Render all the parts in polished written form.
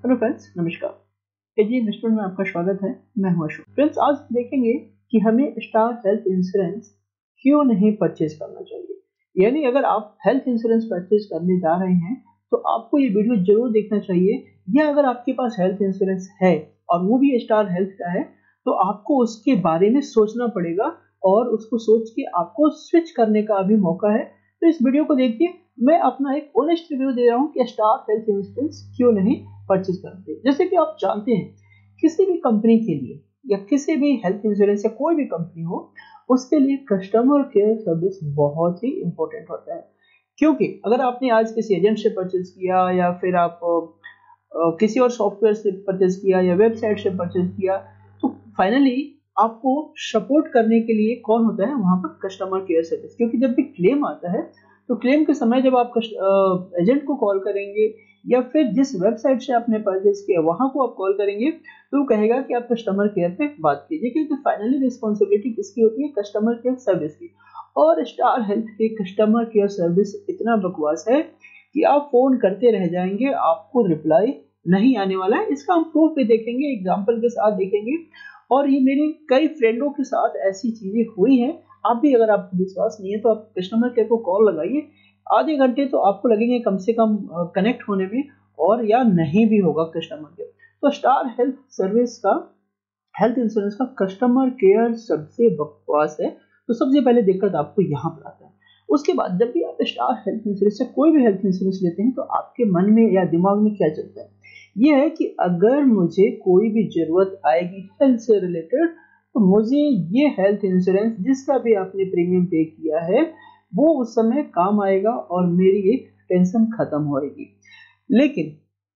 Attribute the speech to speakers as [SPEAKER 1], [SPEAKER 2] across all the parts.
[SPEAKER 1] Hello friends, नमस्कार। एजी investment में आपका स्वागत है। मैं हूं अशोक। फ्रेंड्स, आज देखेंगे कि हमें स्टार हेल्थ इंश्योरेंस क्यों नहीं परचेज करना चाहिए। यानी अगर आप हेल्थ इंश्योरेंस परचेज करने जा रहे हैं तो आपको ये वीडियो जरूर देखना चाहिए, या अगर आपके पास हेल्थ इंश्योरेंस है और वो भी स्टार हेल्थ का है तो आपको उसके बारे में सोचना पड़ेगा और उसको सोच के आपको स्विच करने का भी मौका है। तो इस वीडियो को देखिए, मैं अपना एक ऑनेस्ट रिव्यू दे रहा हूँ कि स्टार हेल्थ इंश्योरेंस क्यों नहीं परचेज करते। जैसे कि आप जानते हैं, किसी भी कंपनी के लिए या किसी भी हेल्थ इंश्योरेंस या कोई भी कंपनी हो, उसके लिए कस्टमर केयर सर्विस बहुत ही इंपॉर्टेंट होता है। क्योंकि अगर आपने आज किसी एजेंट से परचेज किया या फिर आप किसी और सॉफ्टवेयर से परचेज किया या वेबसाइट से परचेज किया, तो फाइनली आपको सपोर्ट करने के लिए कौन होता है वहां पर? Customer care service. क्योंकि जब भी क्लेम आता है तो क्लेम के समय जब आप एजेंट को कॉल करेंगे या फिर जिस वेबसाइट से आपने परचेज किया वहां को आप कॉल करेंगे तो वो कहेगा कि आप कस्टमर केयर पे बात कीजिए, क्योंकि फाइनली रिस्पॉन्सिबिलिटी किसकी होती है? कस्टमर केयर सर्विस की। और स्टार हेल्थ के कस्टमर केयर सर्विस इतना बकवास है कि आप फोन करते रह जाएंगे, आपको रिप्लाई नहीं आने वाला है। इसका हम प्रूफ भी देखेंगे, एग्जाम्पल के साथ देखेंगे। और ये मेरे कई फ्रेंडों के साथ ऐसी चीजें हुई हैं। आप भी, अगर आपको विश्वास नहीं है तो आप कस्टमर केयर को कॉल लगाइए, आधे घंटे तो आपको लगेंगे कम से कम कनेक्ट होने में, और या नहीं भी होगा कस्टमर केयर। तो स्टार हेल्थ सर्विस का, हेल्थ इंश्योरेंस का कस्टमर केयर सबसे बकवास है। तो सबसे पहले दिक्कत आपको यहाँ पर आता है। उसके बाद जब भी आप स्टार हेल्थ इंश्योरेंस या कोई भी हेल्थ इंश्योरेंस लेते हैं तो आपके मन में या दिमाग में क्या चलता है? ये है कि अगर मुझे कोई भी जरूरत आएगी हेल्थ से रिलेटेड तो मुझे ये हेल्थ इंश्योरेंस जिसका भी आपने प्रीमियम पे किया है वो उस समय काम आएगा और मेरी एक टेंशन खत्म होएगी। लेकिन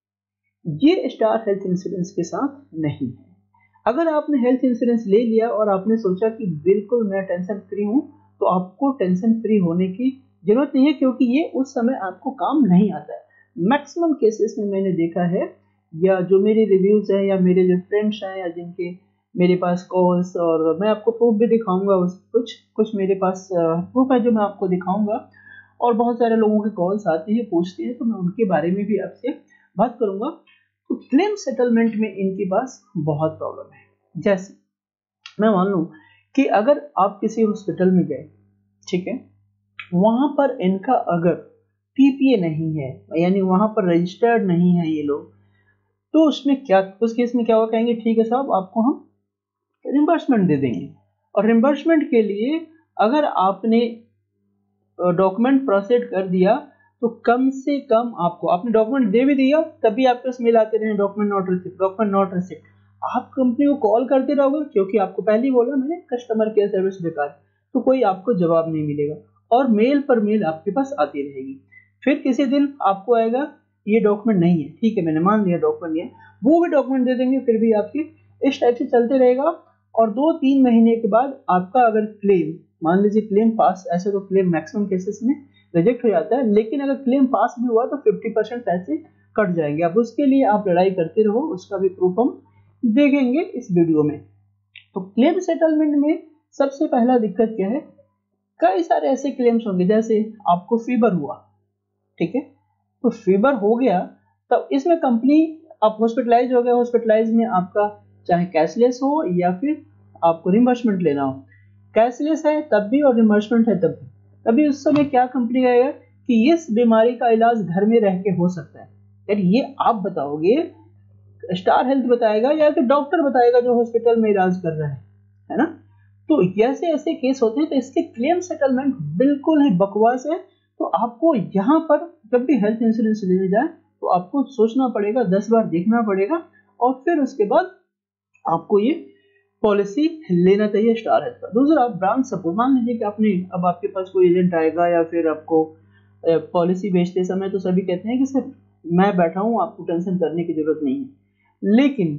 [SPEAKER 1] ये स्टार हेल्थ इंश्योरेंस के साथ नहीं है। अगर आपने हेल्थ इंश्योरेंस ले लिया और आपने सोचा कि बिल्कुल मैं टेंशन फ्री हूं, तो आपको टेंशन फ्री होने की जरूरत नहीं है, क्योंकि ये उस समय आपको काम नहीं आता है। मैक्सिमम केसेस में मैंने देखा है, या जो मेरे रिव्यूज है या मेरे जो फ्रेंड्स हैं या जिनके मेरे पास कॉल्स, और मैं आपको प्रूफ भी दिखाऊंगा, उस कुछ कुछ मेरे पास प्रूफ है जो मैं आपको दिखाऊंगा। और बहुत सारे लोगों के कॉल्स आती है, पूछते हैं, तो मैं उनके बारे में भी आपसे बात करूंगा। तो क्लेम सेटलमेंट में इनके पास बहुत प्रॉब्लम है। जैसे मैं मान लूं कि अगर आप किसी हॉस्पिटल में गए, ठीक है, वहां पर इनका अगर पीपीए नहीं है, यानी वहां पर रजिस्टर्ड नहीं है ये लोग, तो उसमें क्या, उस केस में क्या होगा? कहेंगे ठीक है साहब, आपको हम रिम्बर्समेंट दे देंगे। और रिम्बर्समेंट के लिए अगर आपने डॉक्यूमेंट प्रोसेड कर दिया तो कम से कम आपने डॉक्यूमेंट दे भी दिया तभी आपके पास मेल आते रहे, document not receipt, document not receipt. आप कंपनी को कॉल करते रहोगे, क्योंकि आपको पहले ही बोला मैंने कस्टमर केयर सर्विस बेकार, तो कोई आपको जवाब नहीं मिलेगा और मेल पर मेल आपके पास आती रहेगी। फिर किसी दिन आपको आएगा ये डॉक्यूमेंट नहीं है, ठीक है मैंने मान लिया डॉक्यूमेंट नहीं है, वो भी डॉक्यूमेंट दे देंगे, फिर भी आपकी इस टाइप से चलते रहेगा। और 2-3 महीने के बाद आपका अगर क्लेम, मान लीजिए क्लेम पास, ऐसे तो क्लेम मैक्सिमम केसेस में रिजेक्ट हो जाता है, लेकिन अगर क्लेम पास भी हुआ तो 50% पैसे कट जाएंगे। अब उसके लिए आप लड़ाई करते रहो, उसका भी प्रूफ हम देखेंगे इस वीडियो में। तो क्लेम सेटलमेंट में सबसे पहला दिक्कत क्या है? कई सारे ऐसे क्लेम्स होंगे, जैसे आपको फीवर हुआ, ठीक है, तो फीवर हो गया, तब इसमें कंपनी, आप हॉस्पिटलाइज हो गए, हॉस्पिटलाइज में आपका चाहे कैशलेस हो या फिर आपको रिम्बर्समेंट लेना हो, कैशलेस है तब भी और रिम्बर्समेंट है तब भी, तभी उस समय क्या कंपनी कहेगा कि इस बीमारी का इलाज घर में रह के हो सकता है। यानी ये आप बताओगे, स्टार हेल्थ बताएगा या फिर डॉक्टर बताएगा जो हॉस्पिटल में इलाज कर रहा है ना? तो ऐसे ऐसे केस होते हैं, तो इसके क्लेम सेटलमेंट बिल्कुल ही बकवास है। तो आपको यहाँ पर जब भी हेल्थ इंश्योरेंस लेने जाए तो आपको सोचना पड़ेगा, 10 बार देखना पड़ेगा, और फिर उसके बाद आपको ये पॉलिसी लेना चाहिए स्टार हेल्थ का। दूसरा, ब्रांच सपोर्ट। मान लीजिए कि आपने, अब आपके पास कोई एजेंट आएगा या फिर आपको पॉलिसी बेचते समय तो सभी कहते हैं कि सर मैं बैठा हूं, आपको टेंशन करने की जरूरत नहीं है। लेकिन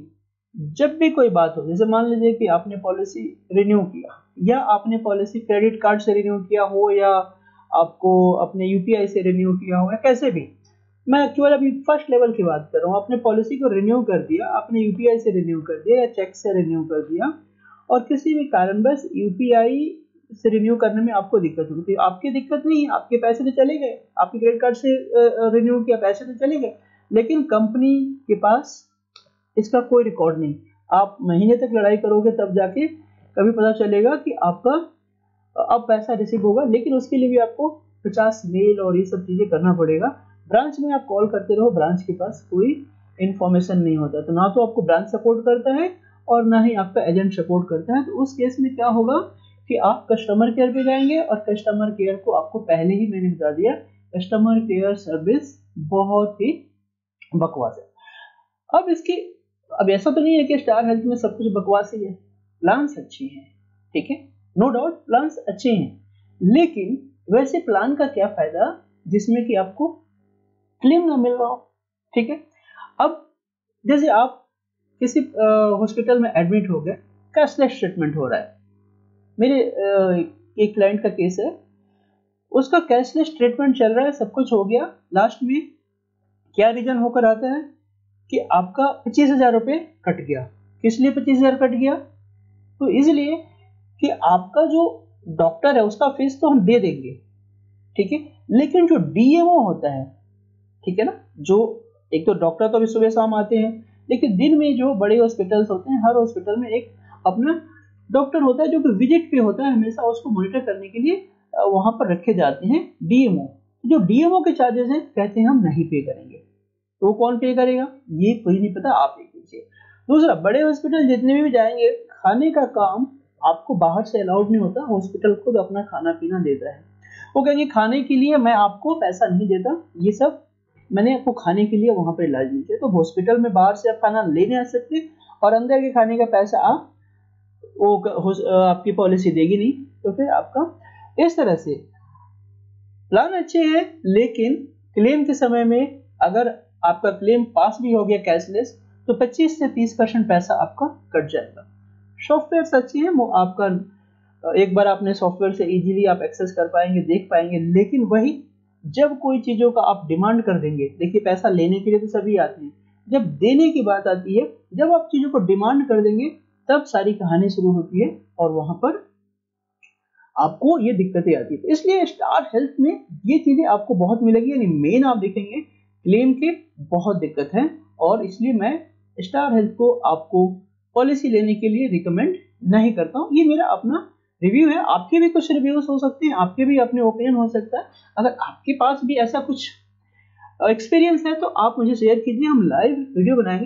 [SPEAKER 1] जब भी कोई बात हो, जैसे मान लीजिए कि आपने पॉलिसी रिन्यू किया, या आपने पॉलिसी क्रेडिट कार्ड से रिन्यू किया हो, या आपको अपने यूपीआई से रिन्यू किया हो, या कैसे भी, मैं केवल अभी फर्स्ट लेवल की बात कर रहा हूँ। आपने पॉलिसी को रिन्यू कर दिया, आपने यूपीआई से रिन्यू कर दिया या चेक से रिन्यू कर दिया, और किसी भी कारणवश यूपीआई से रिन्यू करने में आपको दिक्कत होगी, तो आपकी दिक्कत नहीं है, आपके पैसे तो चले गए, आपके क्रेडिट कार्ड से रिन्यू किया, पैसे तो चले गए, लेकिन कंपनी के पास इसका कोई रिकॉर्ड नहीं। आप महीने तक लड़ाई करोगे तब जाके कभी पता चलेगा कि आपका अब पैसा रिसीव होगा, लेकिन उसके लिए भी आपको 50 मेल और ये सब चीजें करना पड़ेगा। ब्रांच में आप कॉल करते रहो, ब्रांच के पास कोई इंफॉर्मेशन नहीं होता, तो ना तो आपको ब्रांच सपोर्ट करता है और ना ही आपका एजेंट सपोर्ट करता है। तो उस केस में क्या होगा कि आप कस्टमर केयर पे जाएंगे और कस्टमर केयर को आपको पहले ही मैंने बता दिया, कस्टमर केयर सर्विस बहुत ही बकवास है। अब ऐसा तो नहीं है कि स्टार हेल्थ में सब कुछ बकवास ही है, प्लान्स अच्छी हैं, ठीक है, नो डाउट प्लान्स अच्छे हैं, लेकिन वैसे प्लान का क्या फायदा जिसमें कि आपको क्लेम ना मिल रहा हो, ठीक है। अब जैसे आप किसी हॉस्पिटल में एडमिट हो गए, कैशलेस ट्रीटमेंट हो रहा है, मेरे एक क्लाइंट का केस है, उसका कैशलेस ट्रीटमेंट चल रहा है, सब कुछ हो गया, लास्ट में क्या रीजन होकर आता है कि आपका 25,000 रुपये कट गया। किस लिए 25,000 कट गया? तो इसलिए कि आपका जो डॉक्टर है उसका फीस तो हम दे देंगे, ठीक है, लेकिन जो डीएमओ होता है, ठीक है ना, जो एक तो डॉक्टर तो अभी सुबह शाम आते हैं, लेकिन दिन में जो बड़े हॉस्पिटल्स होते हैं, हर हॉस्पिटल में एक अपना डॉक्टर होता है जो कि विजिट पे होता है, हमेशा उसको मॉनिटर करने के लिए वहां पर रखे जाते हैं डीएमओ। जो डीएमओ के चार्जेस हैं कहते हैं हम नहीं पे करेंगे, तो कौन पे करेगा ये कोई नहीं पता, आप पे कीजिए। दूसरा, बड़े हॉस्पिटल जितने भी जाएंगे, खाने का काम आपको बाहर से अलाउड नहीं होता, हॉस्पिटल खुद अपना खाना पीना देता है। वो कहेंगे खाने के लिए मैं आपको पैसा नहीं देता, ये सब मैंने आपको खाने के लिए वहां पर इलाज नहीं किया। तो हॉस्पिटल में बाहर से आप खाना लेने आ सकते और अंदर के खाने का पैसा आप वो आपकी पॉलिसी देगी नहीं, तो फिर आपका इस तरह से प्लान अच्छे हैं, लेकिन क्लेम के समय में अगर आपका क्लेम पास भी हो गया कैशलेस, तो 25 से 30% पैसा आपका कट जाएगा। सॉफ्टवेयर अच्छे हैं, वो आपका एक बार आपने सॉफ्टवेयर से इजीली आप एक्सेस कर पाएंगे, देख पाएंगे, लेकिन वही जब कोई चीजों का आप डिमांड कर देंगे, देखिए पैसा लेने के लिए तो सभी आते हैं, जब देने की बात आती है, जब आप चीजों को डिमांड कर देंगे तब सारी कहानी शुरू होती है और वहां पर आपको ये दिक्कतें आती है। इसलिए स्टार हेल्थ में ये चीजें आपको बहुत मिलेगी, यानी मेन आप देखेंगे क्लेम के बहुत दिक्कत है, और इसलिए मैं स्टार हेल्थ को आपको पॉलिसी लेने के लिए रिकमेंड नहीं करता हूँ। ये मेरा अपना रिव्यू है, आपके भी कुछ रिव्यूज हो सकते हैं, आपके भी अपने ओपिनियन हो सकता है। अगर आपके पास भी ऐसा कुछ एक्सपीरियंस है तो आप मुझे शेयर कीजिए, हम लाइव वीडियो बनाएंगे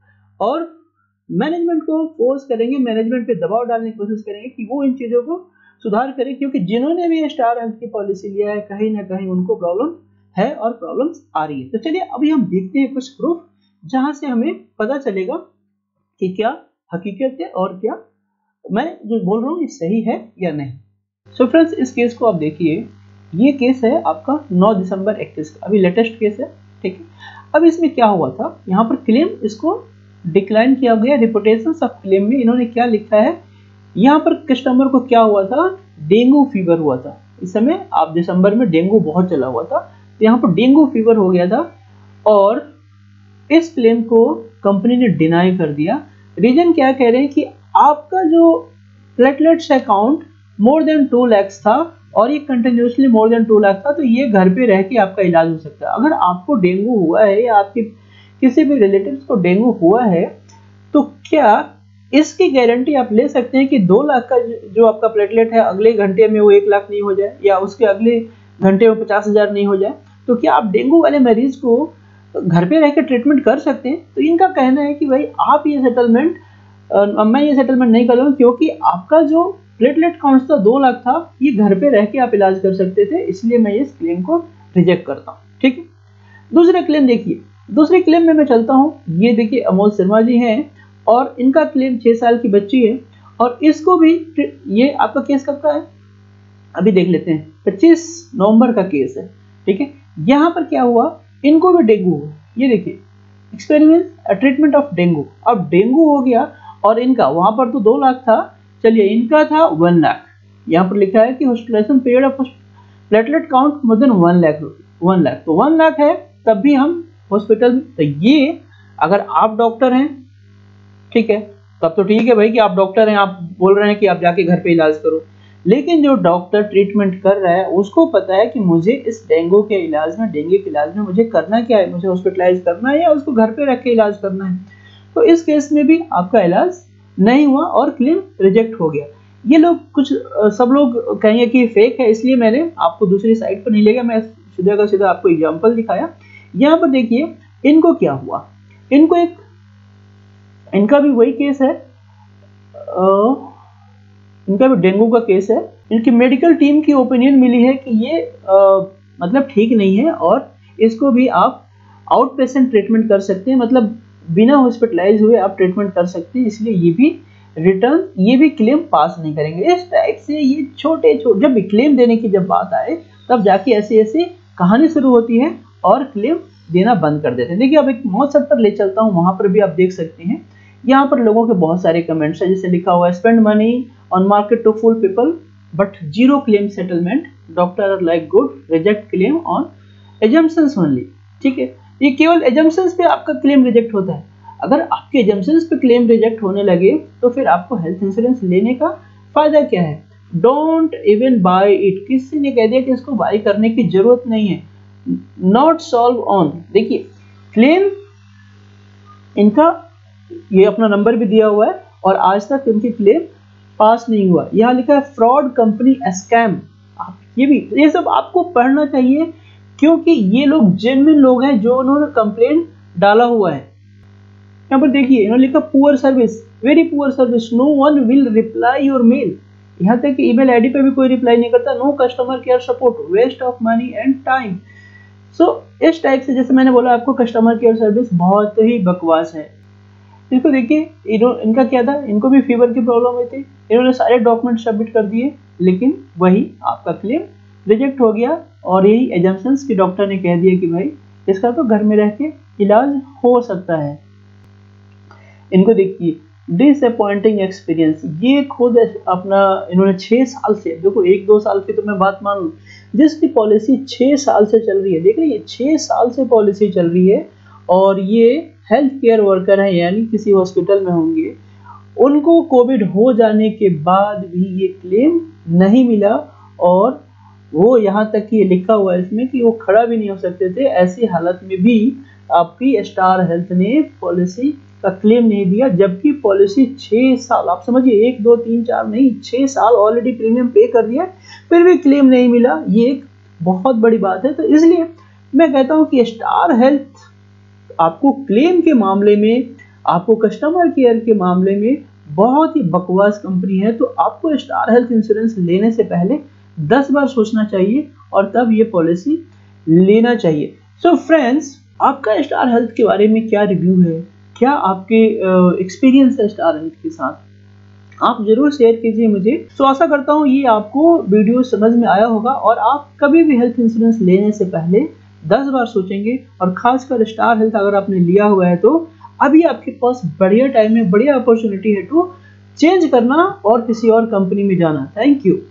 [SPEAKER 1] और मैनेजमेंट को फोर्स करेंगे, मैनेजमेंट पे दबाव डालने की कोशिश करेंगे कि वो इन चीजों को सुधार करें, क्योंकि जिन्होंने भी स्टार हेल्थ की पॉलिसी लिया है कहीं ना कहीं उनको प्रॉब्लम है और प्रॉब्लम्स आ रही है। तो चलिए अभी हम देखते हैं कुछ प्रूफ जहां से हमें पता चलेगा कि क्या हकीकत है और क्या मैं जो बोल रहा हूँ ये सही है या नहीं। सो फ्रेंड्स, इस केस को आप देखिए, ये केस है आपका 9 दिसंबर 21 का, अभी लेटेस्ट केस है, ठीक है। अब इसमें क्या हुआ था, यहाँ पर क्लेम इसको डिक्लाइन किया गया, रिपोर्टेशन ऑफ क्लेम में इन्होंने क्या लिखा है, यहाँ पर कस्टमर को क्या हुआ था, डेंगू फीवर हुआ था। इस समय आप दिसंबर में डेंगू बहुत चला हुआ था, तो यहाँ पर डेंगू फीवर हो गया था और इस क्लेम को कंपनी ने डिनाई कर दिया। रीजन क्या कह रहे हैं कि आपका जो platelets account more than 2 lakh था और ये कंटिन्यूसली मोर देन 2 लाख था, तो ये घर पे रह के आपका इलाज हो सकता है। अगर आपको डेंगू हुआ है या आपके किसी भी रिलेटिव्स को डेंगू हुआ है, तो क्या इसकी गारंटी आप ले सकते हैं कि 2 लाख का जो आपका प्लेटलेट है अगले घंटे में वो 1 लाख नहीं हो जाए या उसके अगले घंटे में 50,000 नहीं हो जाए? तो क्या आप डेंगू वाले मरीज को घर पे रहकर ट्रीटमेंट कर सकते हैं? तो इनका कहना है कि भाई आप ये सेटलमेंट मैं ये सेटलमेंट नहीं करूँगा, क्योंकि आपका जो प्लेटलेट काउंट था 2 लाख था, ये घर पे रह के आप इलाज कर सकते थे, इसलिए मैं इस क्लेम को रिजेक्ट करता हूँ, ठीक है। दूसरा क्लेम देखिए, दूसरे क्लेम में मैं चलता हूँ, ये देखिए अमोल शर्मा जी हैं और इनका क्लेम 6 साल की बच्ची है और इसको भी, ये आपका केस कब का है अभी देख लेते हैं, 25 नवंबर का केस है, ठीक है। यहाँ पर क्या हुआ, इनको भी डेंगू हुआ, ये देखिए एक्सपेरिमेंट ट्रीटमेंट ऑफ डेंगू। अब डेंगू हो गया और इनका वहां पर तो 2 लाख था, चलिए इनका था 1 लाख। यहाँ पर लिखा है कि hospitalization period of platelet count more than 1 lakh, 1 lakh, तो 1 लाख है तब भी हम हॉस्पिटल में। तो ये अगर आप डॉक्टर हैं, ठीक है, तब तो ठीक है भाई कि आप डॉक्टर हैं, आप बोल रहे हैं कि आप जाके घर पे इलाज करो, लेकिन जो डॉक्टर ट्रीटमेंट कर रहा है उसको पता है कि मुझे इस डेंगू के इलाज में, डेंगू के इलाज में मुझे करना क्या है, मुझे हॉस्पिटलाइज करना है या उसको घर पे रख के इलाज करना है। तो इस केस में भी आपका इलाज नहीं हुआ और क्लेम रिजेक्ट हो गया। ये लोग कुछ सब लोग कहेंगे कि फेक है, इसलिए मैंने आपको दूसरी साइड पर नहीं ले गया, मैं सीधा का सीधा आपको एग्जांपल दिखाया। यहाँ पर देखिए इनको क्या हुआ, इनका भी वही केस है, इनका भी डेंगू का केस है। इनकी मेडिकल टीम की ओपिनियन मिली है कि ये मतलब ठीक नहीं है और इसको भी आप आउट पेशेंट ट्रीटमेंट कर सकते हैं, मतलब बिना हॉस्पिटलाइज हुए आप ट्रीटमेंट कर सकते हैं, इसलिए ये भी क्लेम पास नहीं करेंगे। इस टाइप से ये छोटे जब भी क्लेम देने की जब बात आए तब जाके ऐसी कहानी शुरू होती है और क्लेम देना बंद कर देते हैं। देखिए अब एक मौसम पर ले चलता हूँ, वहां पर भी आप देख सकते हैं, यहाँ पर लोगों के बहुत सारे कमेंट्स हैं, जैसे लिखा हुआ है spend money on market to fool people but zero claim settlement, doctor are like good, reject claim on assumptions only. ठीक है, ये केवल एजम्पशंस पे आपका क्लेम रिजेक्ट होता है। अगर आपके एजम्पशंस पे क्लेम रिजेक्ट होने लगे तो फिर आपको हेल्थ इंश्योरेंस लेने का फायदा क्या है। डोंट इवन बाय इट, किसी ने कह दिया कि इसको बाय करने की जरूरत नहीं है। नॉट सॉल्व ऑन, देखिए क्लेम इनका ये अपना नंबर भी दिया हुआ है और आज तक इनकी क्लेम पास नहीं हुआ। यहाँ लिखा है फ्रॉड कंपनी स्कैम, ये सब आपको पढ़ना चाहिए क्योंकि ये लोग जेन्युइन लोग हैं जो उन्होंने कंप्लेंट डाला हुआ है। यहाँ पर देखिए इन्होंने लिखा poor service, very poor service, no one will reply your mail, यहाँ तक कि ईमेल आईडी पे भी कोई रिप्लाई नहीं करता, no customer care support, waste of money and time. So इस टाइप से जैसे मैंने बोला आपको कस्टमर केयर सर्विस बहुत ही बकवास है। इसको देखिए इनका क्या था, इनको भी फीवर की प्रॉब्लम हुई थी, इन्होंने सारे डॉक्यूमेंट सबमिट कर दिए लेकिन वही आपका क्लेम रिजेक्ट हो गया और यही एजम्पशंस की डॉक्टर ने कह दिया कि भाई इसका तो घर में रह के इलाज हो सकता है। इनको देखिए डिसअपॉइंटिंग एक्सपीरियंस, ये खुद अपना इन्होंने 6 साल से, देखो 1-2 साल की तो मैं बात मान लूँ, जिसकी पॉलिसी 6 साल से चल रही है, देख रही है 6 साल से पॉलिसी चल रही है और ये हेल्थ केयर वर्कर हैं यानी किसी हॉस्पिटल में होंगे, उनको कोविड हो जाने के बाद भी ये क्लेम नहीं मिला और वो यहाँ तक कि ये लिखा हुआ है इसमें कि वो खड़ा भी नहीं हो सकते थे, ऐसी हालत में भी आपकी स्टार हेल्थ ने पॉलिसी का क्लेम नहीं दिया, जबकि पॉलिसी 6 साल, आप समझिए 1, 2, 3, 4 नहीं 6 साल ऑलरेडी प्रीमियम पे कर दिया फिर भी क्लेम नहीं मिला, ये एक बहुत बड़ी बात है। तो इसलिए मैं कहता हूँ कि स्टार हेल्थ आपको क्लेम के मामले में, आपको कस्टमर केयर के मामले में बहुत ही बकवास कंपनी है। तो आपको स्टार हेल्थ इंश्योरेंस लेने से पहले 10 बार सोचना चाहिए और तब ये पॉलिसी लेना चाहिए। सो फ्रेंड्स, आपका स्टार हेल्थ के बारे में क्या रिव्यू है, क्या आपके एक्सपीरियंस है स्टार हेल्थ के साथ, आप जरूर शेयर कीजिए मुझे। तो आशा करता हूँ ये आपको वीडियो समझ में आया होगा और आप कभी भी हेल्थ इंश्योरेंस लेने से पहले 10 बार सोचेंगे और खासकर स्टार हेल्थ अगर आपने लिया हुआ है तो अभी आपके पास बढ़िया टाइम है, बढ़िया अपॉर्चुनिटी है टू चेंज करना और किसी और कंपनी में जाना। Thank you.